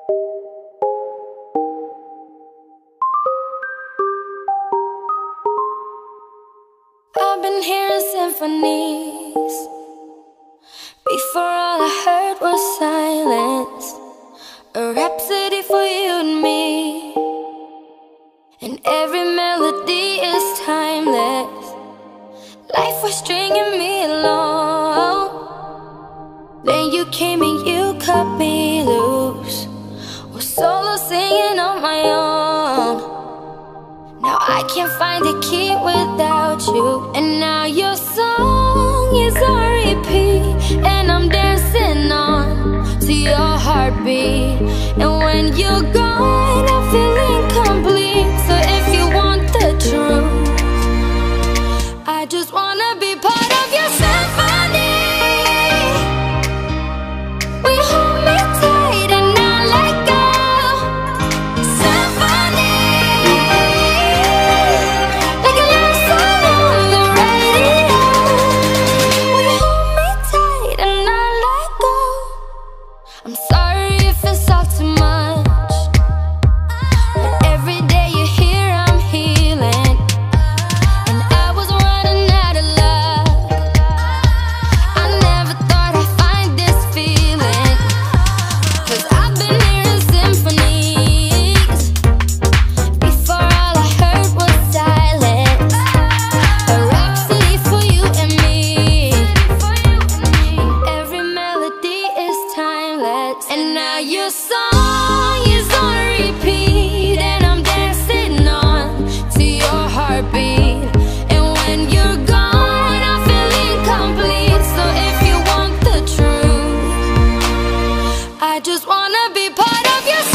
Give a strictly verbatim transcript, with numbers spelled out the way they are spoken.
I've been hearing symphonies. Before all I heard was silence. A rhapsody for you and me. And every melody is timeless. Life was stringing me along. Then you came and you cut me loose. Was solo singing on my own. Now I can't find the key without you. And now your song is on repeat, and I'm dancing on to your heartbeat. And when you're gone, I feel incomplete. So if you want the truth, I just wanna be part of your symphony. We hold me tight and not let go. Symphony, like a love song on the radio. We hold me tight and not let go. I'm sorry if it's all too much, but every day you're here I'm healing. And I was running out of love. I never thought I'd find this feeling. Cause I've been hearing symphonies. Before all I heard was silence. A rhapsody for you and me. And every melody is timeless. And now your song is on repeat, and I'm dancing on to your heartbeat. And when you're gone, I feel incomplete. So if you want the truth, I just wanna be part of your